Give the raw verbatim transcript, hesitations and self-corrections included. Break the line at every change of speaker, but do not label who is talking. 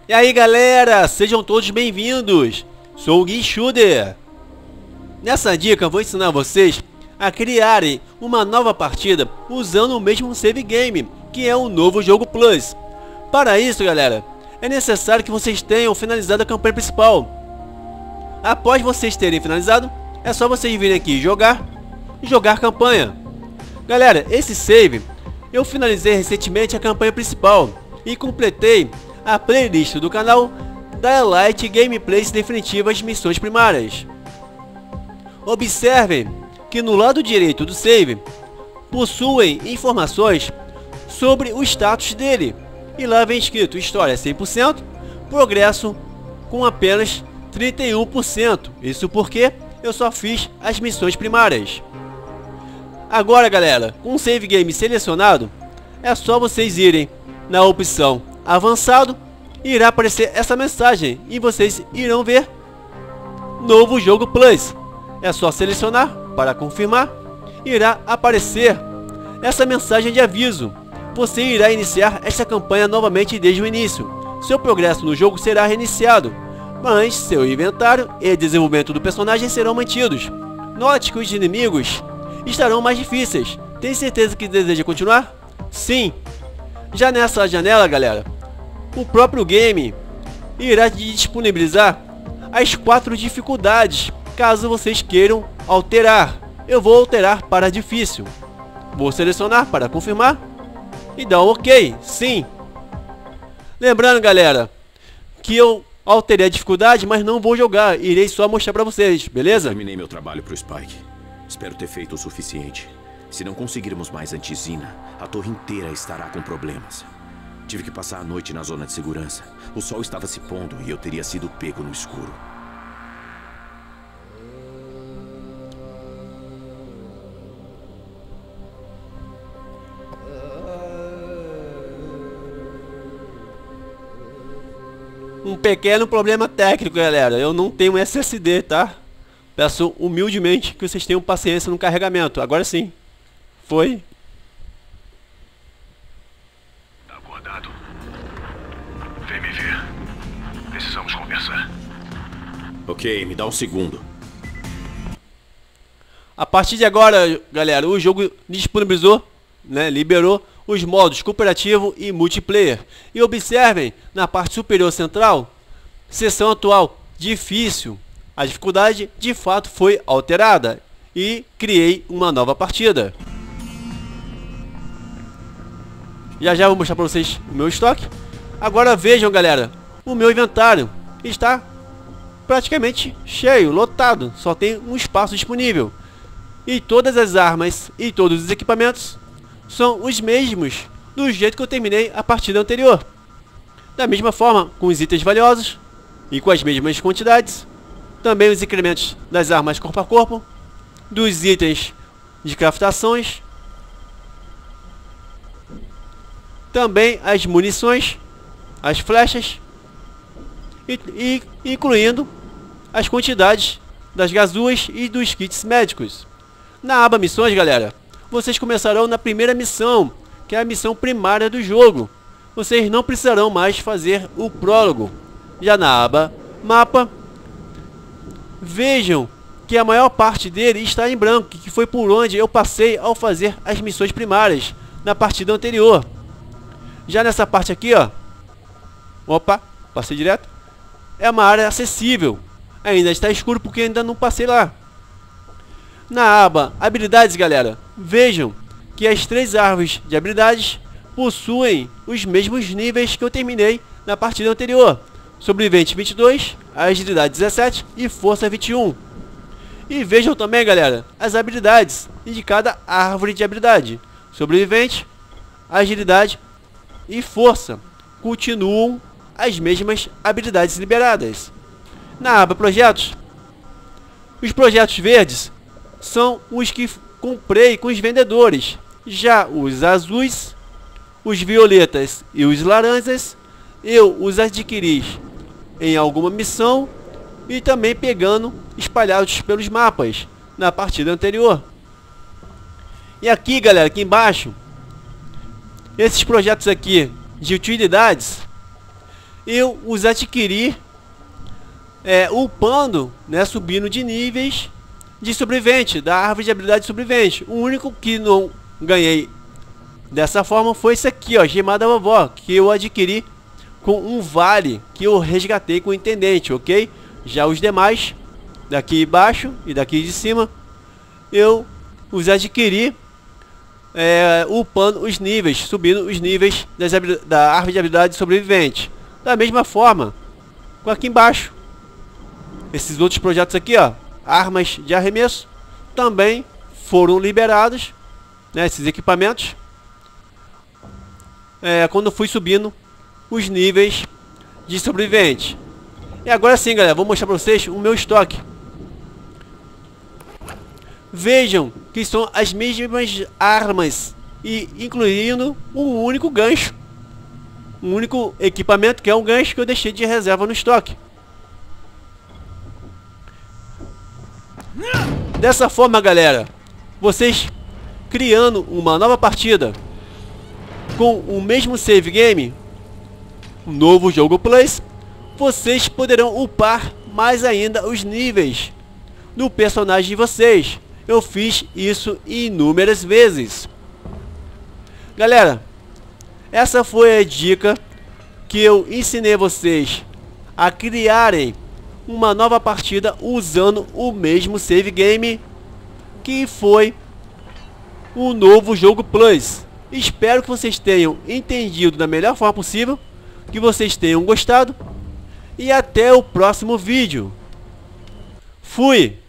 E aí galera, sejam todos bem-vindos, sou o Gui Schuder. Nessa dica eu vou ensinar vocês a criarem uma nova partida usando o mesmo save game, que é o Novo Jogo Plus. Para isso galera, é necessário que vocês tenham finalizado a campanha principal. Após vocês terem finalizado, é só vocês virem aqui jogar, jogar campanha. Galera, esse save, eu finalizei recentemente a campanha principal e completei a playlist do canal da Elite Gameplays Definitivas Missões Primárias. Observem que no lado direito do save possuem informações sobre o status dele, e lá vem escrito história cem por cento, progresso com apenas trinta e um por cento. Isso porque eu só fiz as missões primárias. Agora galera, com o save game selecionado, é só vocês irem na opção avançado e irá aparecer essa mensagem e vocês irão ver Novo Jogo Plus. É só selecionar para confirmar, irá aparecer essa mensagem de aviso. Você irá iniciar esta campanha novamente desde o início. Seu progresso no jogo será reiniciado, mas seu inventário e desenvolvimento do personagem serão mantidos. Note que os inimigos estarão mais difíceis. Tem certeza que deseja continuar? Sim! Já nessa janela galera, o próprio game irá disponibilizar as quatro dificuldades, caso vocês queiram alterar. Eu vou alterar para difícil. Vou selecionar para confirmar e dar um ok, sim. Lembrando galera, que eu alterei a dificuldade, mas não vou jogar, irei só mostrar para vocês, beleza?
Terminei meu trabalho pro Spike. Espero ter feito o suficiente. Se não conseguirmos mais antizina, a torre inteira estará com problemas. Tive que passar a noite na zona de segurança. O sol estava se pondo e eu teria sido pego no escuro.
Um pequeno problema técnico galera, eu não tenho S S D, tá? Peço humildemente que vocês tenham paciência no carregamento. Agora sim. Foi.
Tá acordado? Vem me ver. Precisamos conversar.
Ok, me dá um segundo.
A partir de agora, galera, o jogo disponibilizou, né, liberou os modos cooperativo e multiplayer. E observem, na parte superior central, seção atual, difícil. A dificuldade de fato foi alterada e criei uma nova partida. Já já vou mostrar para vocês o meu estoque. Agora vejam galera, o meu inventário está praticamente cheio, lotado. Só tem um espaço disponível. E todas as armas e todos os equipamentos são os mesmos do jeito que eu terminei a partida anterior. Da mesma forma, com os itens valiosos e com as mesmas quantidades. Também os incrementos das armas corpo a corpo, dos itens de craftações, também as munições, as flechas e, e incluindo as quantidades das gazuas e dos kits médicos. Na aba missões galera, vocês começarão na primeira missão, que é a missão primária do jogo. Vocês não precisarão mais fazer o prólogo. Já na aba mapa, vejam que a maior parte dele está em branco, que foi por onde eu passei ao fazer as missões primárias na partida anterior. Já nessa parte aqui, ó, opa, passei direto, é uma área acessível. Ainda está escuro porque ainda não passei lá. Na aba habilidades galera, vejam que as três árvores de habilidades possuem os mesmos níveis que eu terminei na partida anterior. Sobrevivente vinte e dois, agilidade dezessete e força vinte e um. E vejam também galera, as habilidades de cada árvore de habilidade. Sobrevivente, agilidade e força continuam as mesmas habilidades liberadas. Na aba projetos, os projetos verdes são os que comprei com os vendedores. Já os azuis, os violetas e os laranjas eu os adquiri em alguma missão e também pegando espalhados pelos mapas na partida anterior. E aqui galera, aqui embaixo, esses projetos aqui de utilidades eu os adquiri é, upando, né, subindo de níveis de sobrevivente, da árvore de habilidade de sobrevivente. O único que não ganhei dessa forma foi esse aqui, ó, Gema da Vovó, que eu adquiri com um vale que eu resgatei com o intendente, ok? Já os demais, daqui embaixo e daqui de cima, eu os adquiri é, upando os níveis, subindo os níveis das da árvore de habilidade de sobrevivente. Da mesma forma, com aqui embaixo, esses outros projetos aqui, ó, armas de arremesso, também foram liberados, né, esses equipamentos, é, quando eu fui subindo os níveis de sobrevivente. E agora sim, galera, vou mostrar para vocês o meu estoque. Vejam que são as mesmas armas, e incluindo um único gancho, um único equipamento, que é um gancho que eu deixei de reserva no estoque. Dessa forma, galera, vocês criando uma nova partida com o mesmo save game, um novo jogo Plus, vocês poderão upar mais ainda os níveis do personagem de vocês. Eu fiz isso inúmeras vezes. Galera, essa foi a dica que eu ensinei vocês a criarem uma nova partida usando o mesmo save game, que foi o novo jogo Plus. Espero que vocês tenham entendido da melhor forma possível, que vocês tenham gostado, e até o próximo vídeo. Fui!